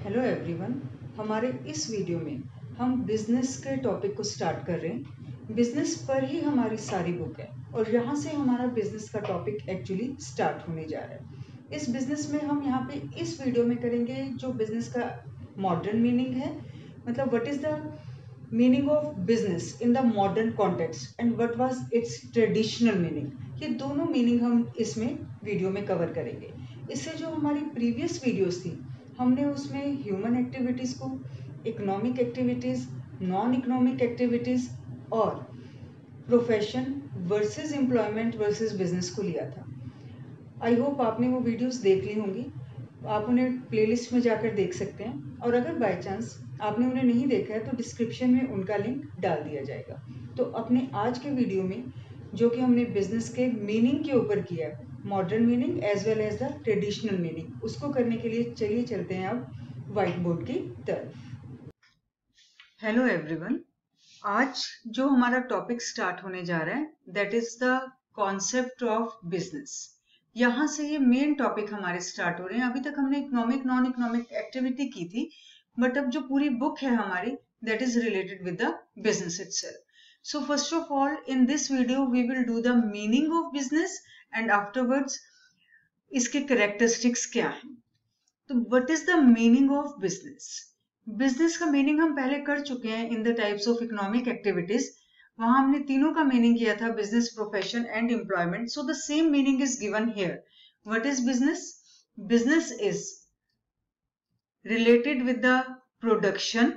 Hello everyone. हमारे इस video में हम बिजनेस के टॉपिक को स्टार्ट कर रहे हैं। बिजनेस पर ही हमारी सारी बुक है और यहाँ से हमारा बिजनेस का टॉपिक एक्चुअली स्टार्ट होने जा रहा है। इस बिजनेस में हम यहाँ पे इस वीडियो में करेंगे जो बिजनेस का मॉडर्न मीनिंग है, मतलब what is the meaning of business in the modern context and what was its traditional meaning. ये दोनों मीनिंग हम इसमें वीडियो में कवर करेंगे। इससे जो हमारी प्रीवियस वीडियोस थी, हमने उसमें ह्यूमन एक्टिविटीज़ को, economic activities, non economic activities और profession versus employment versus business को लिया था। आई होप आपने वो वीडियोस देख ली होंगी। आप उन्हें प्लेलिस्ट में जाकर देख सकते हैं और अगर बाय चांस आपने उन्हें नहीं देखा है तो डिस्क्रिप्शन में उनका लिंक डाल दिया जाएगा। तो अपने आज के वीडियो में जो कि हमने बिजनेस के मीनिंग के ऊपर किया है, modern meaning as well as the traditional meaning, उसको करने के लिए चलिए चलते हैं अब व्हाइट बोर्ड की तरफ। हेलो एवरीवन, आज जो हमारा टॉपिक स्टार्ट होने जा रहा है that is the concept of business. यहाँ से ये मेन टॉपिक हमारे स्टार्ट हो रहे हैं। अभी तक हमने इकोनॉमिक नॉन इकोनॉमिक एक्टिविटी की थी, बट अब जो पूरी बुक है हमारी that is related with the business itself. So first of all, in this video we will do the meaning of business and afterwards इसके characteristics क्या हैं। तो what is the meaning of business? Business का meaning हम पहले कर चुके हैं in the types of economic activities। वहां हमने तीनों का meaning किया था, business, profession and employment. So the same meaning is given here. What is business? Business is related with the production,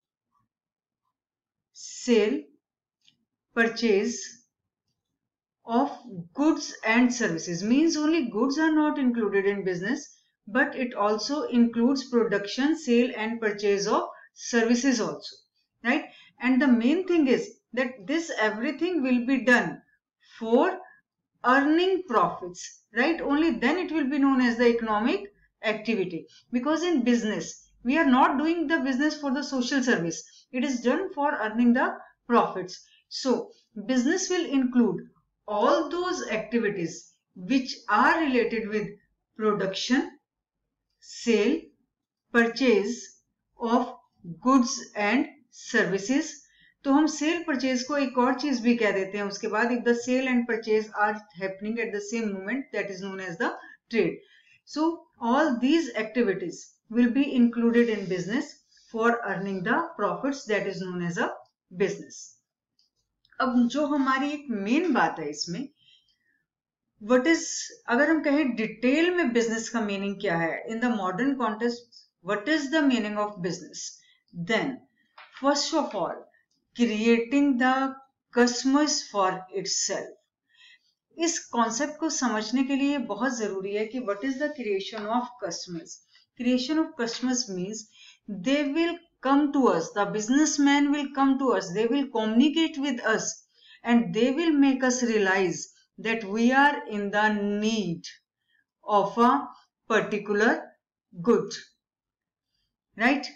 sale, purchase of goods and services. Means only goods are not included in business, but it also includes production, sale and purchase of services also, right? And the main thing is that this everything will be done for earning profits, right? Only then it will be known as the economic activity, because in business we are not doing the business for the social service. It is done for earning the profits. So business will include all those activities which are related with production, sale, purchase of goods and services. तो हम cell purchase को एक और चीज भी कह देते हैं उसके बाद, if the sale and purchase are happening at the same moment that is known as the trade. So all these activities will be included in business for earning the profits that is known as a business. अब जो हमारी एक main बात है इसमें, what is, अगर हम कहें डिटेल में बिजनेस का मीनिंग क्या है in the modern context, what is the meaning of business, then first of all creating the customers for itself. इस कॉन्सेप्ट को समझने के लिए बहुत जरूरी है कि what is the creation of customers. Creation of customers means they will come to us, the businessman will come to us, they will communicate with us and they will make us realize that we are in the need of a particular good, right?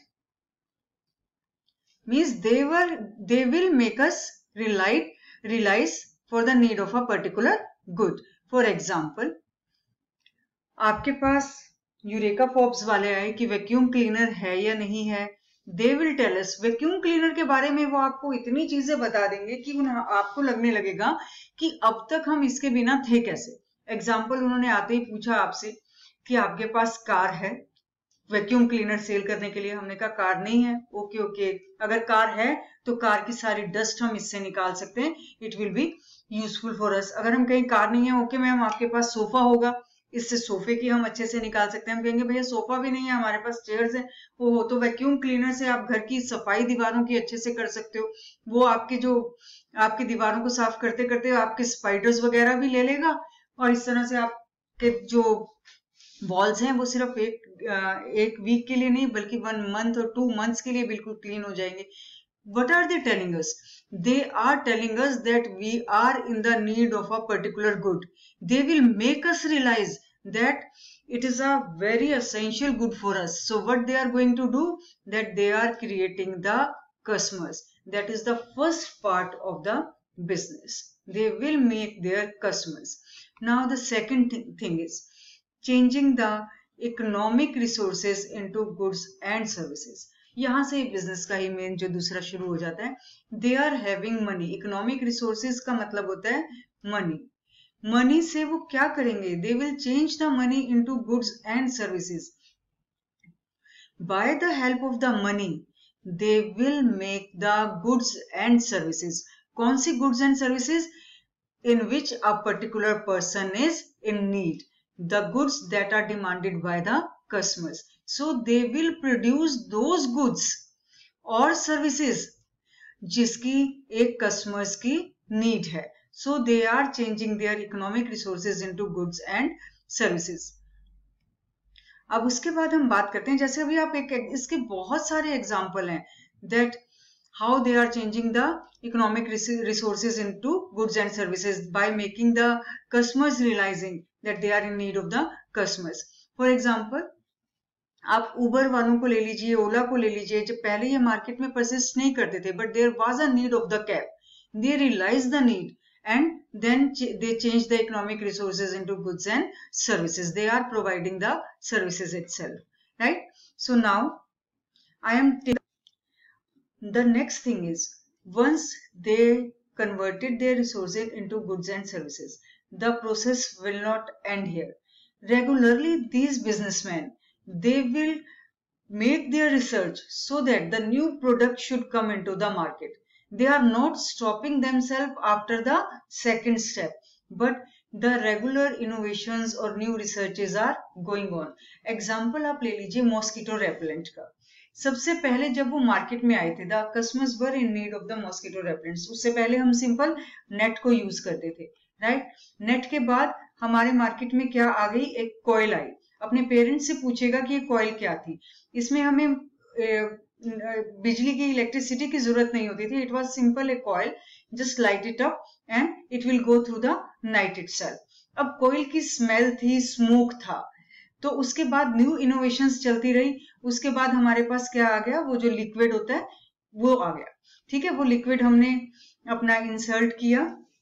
Means they will make us realize for the need of a particular good. For example, आपके पास eureka pops वाले आए कि vacuum cleaner है या नहीं है. They will tell us. Vacuum cleaner के बारे में वो आपको इतनी चीजें बता देंगे कि आपको लगने लगेगा कि अब तक हम इसके बिना थे कैसे. एग्जाम्पल, उन्होंने आते ही पूछा आपसे कि आपके पास कार है वैक्यूम क्लीनर सेल करने के लिए. हमने कहा कार नहीं है. ओके, अगर कार है तो कार की सारी डस्ट हम इससे निकाल सकते हैं, it will be useful for us. अगर हम कहीं कार नहीं है, ओके मैम आपके पास सोफा होगा, इससे सोफे की हम अच्छे से निकाल सकते हैं. हम कहेंगे भैया सोफा भी नहीं है, हमारे पास चेयर्स है. वो तो वैक्यूम क्लीनर से आप घर की सफाई दीवारों की अच्छे से कर सकते हो. वो आपकी दीवारों को साफ करते करते आपके स्पाइडर्स वगैरह भी ले लेगा और इस तरह से आपके जो वॉल्स हैं वो सिर्फ एक वीक के लिए नहीं बल्कि 1 month और 2 months के लिए बिल्कुल क्लीन हो जाएंगे. What are they telling us? They are telling us that we are in the need of a particular good. They will make us realize that it is a very essential good for us. So what they are going to do, that they are creating the customers. That is the first part of the business. They will make their customers. Now the second thing is changing the economic resources into goods and services. यहाँ से business का ही main जो दूसरा शुरू हो जाता है। They are having money, economic resources का मतलब होता है मनी। मनी से वो क्या करेंगे? They will change the money into goods and services. By the help of the money they will make the goods and services. कौन सी goods and services? in which a particular person is in need, the goods that are demanded by the customers. So they will produce those goods or services जिसकी एक customers की need है. So they are changing their economic resources into goods and services. अब उसके बाद हम बात करते हैं, जैसे अभी आप इसके बहुत सारे एग्जाम्पल हैं that how they are changing the economic resources into goods and services by making the customers realizing that they are in need of the customers. For example, आप उबर वालों को ले लीजिए, ओला को ले लीजिए, जब पहले ये मार्केट में परसिस्ट नहीं करते थे, but there was a need of the cab. They realized the need and then they changed the economic resources into goods and services. They are providing the services itself, right? So now I am the next thing is, once they converted their resources into goods and services, the process will not end here. Regularly, these businessmen, they will make their research so that the new product should come into the market. They are not stopping themselves after the second step, but the regular innovations or new researches are going on. Example आप ले लीजिए mosquito repellent का. सबसे पहले जब वो market में आए थे, the customers were in need of the mosquito repellents. उससे पहले हम सिंपल नेट को यूज करते थे, राइट? नेट के बाद हमारे मार्केट में क्या आ गई? एक कॉइल आई। अपने पेरेंट्स से पूछेगा कि ये कॉइल क्या थी। इसमें हमें बिजली की, इलेक्ट्रिसिटी की जरूरत नहीं होती थी। It was simple a coil, just light it up and it will go through the night itself. अब कॉइल की स्मेल थी, स्मोक था, तो उसके बाद न्यू इनोवेशंस चलती रही। उसके बाद हमारे पास क्या आ गया? वो जो लिक्विड होता है वो आ गया, ठीक है? वो लिक्विड हमने अपना इंसर्ट किया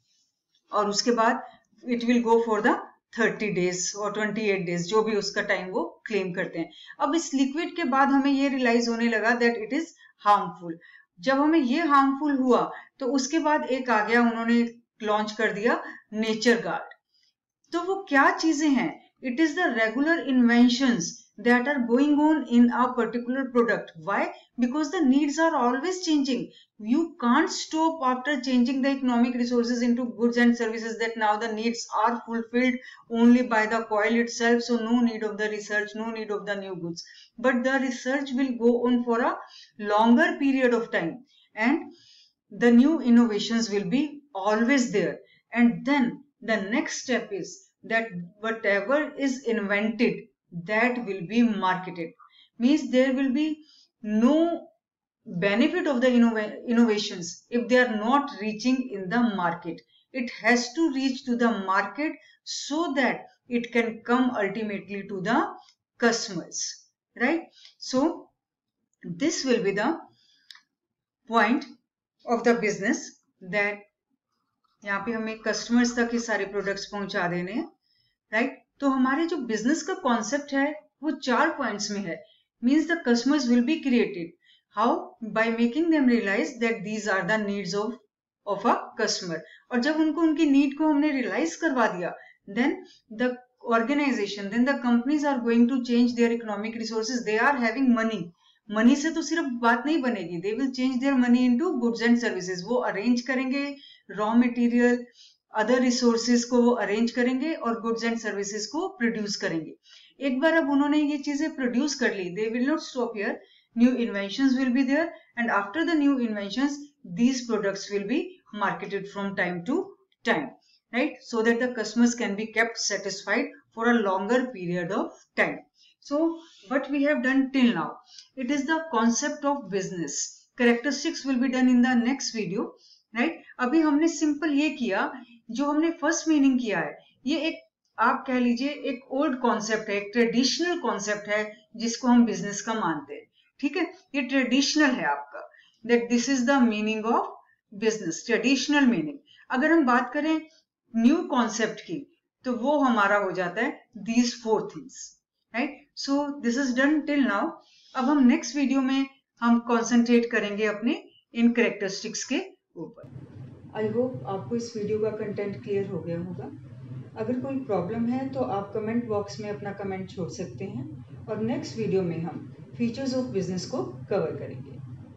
और उसके बाद it will go for the 30 days और 28 डेज, जो भी उसका टाइम वो क्लेम करते हैं। अब इस लिक्विड के बाद हमें ये रियलाइज होने लगा दैट इट इज हार्मफुल। जब हमें ये हार्मफुल हुआ तो उसके बाद एक आ गया, उन्होंने लॉन्च कर दिया नेचर गार्ड। तो वो क्या चीजें हैं? It is the regular inventions that are going on in a particular product. Why? Because the needs are always changing. You can't stop after changing the economic resources into goods and services that now the needs are fulfilled only by the coil itself. So no need of the research, no need of the new goods. But the research will go on for a longer period of time and the new innovations will be always there. And then the next step is that whatever is invented, that will be marketed. Means there will be no benefit of the innovations if they are not reaching in the market. It has to reach to the market so that it can come ultimately to the customers, right? So this will be the point of the business, that यहाँ पे हमें customers तक ये सारे products पहुंचा देने हैं, right? तो हमारे जो बिजनेस का कॉन्सेप्ट है वो 4 पॉइंट्स में है। Means the customers will be created how? By making them realise that these are the needs of a customer. और जब उनको उनकी नीड को हमने रियलाइज करवा दिया, then the organisation, then the companies are going to change their economic resources. They are having money. Money से तो सिर्फ बात नहीं बनेगी, they will change their money into goods and services. वो अरेंज करेंगे रॉ मटेरियल, अदर रिसोर्सेज को वो अरेंज करेंगे और गुड्स एंड सर्विसेज को प्रोड्यूस करेंगे। एक बार अब उन्होंने ये चीजें प्रोड्यूस कर ली, they will not stop here, new inventions will be there and after the new inventions these products will be marketed from time to time, right? So that the customers can be kept satisfied for a longer period of time. So what we have done till now, it is the concept of business. Characteristics will be done in the next video, right? अभी हमने simple ये किया, जो हमने first meaning किया है, ये एक आप कह लीजिए एक ओल्ड कॉन्सेप्ट है, एक ट्रेडिशनल कॉन्सेप्ट है जिसको हम बिजनेस का मानते हैं, ठीक है? ये ट्रेडिशनल है आपका, that this is the meaning of business, traditional meaning. अगर हम बात करें न्यू कॉन्सेप्ट की, तो वो हमारा हो जाता है these 4 things, right? So this is done till now. अब हम नेक्स्ट वीडियो में हम कॉन्सेंट्रेट करेंगे अपने इन कैरेक्टरिस्टिक्स के ऊपर। आई होप आपको इस वीडियो का कंटेंट क्लियर हो गया होगा। अगर कोई प्रॉब्लम है तो आप कमेंट बॉक्स में अपना कमेंट छोड़ सकते हैं और नेक्स्ट वीडियो में हम फीचर्स ऑफ बिजनेस को कवर करेंगे।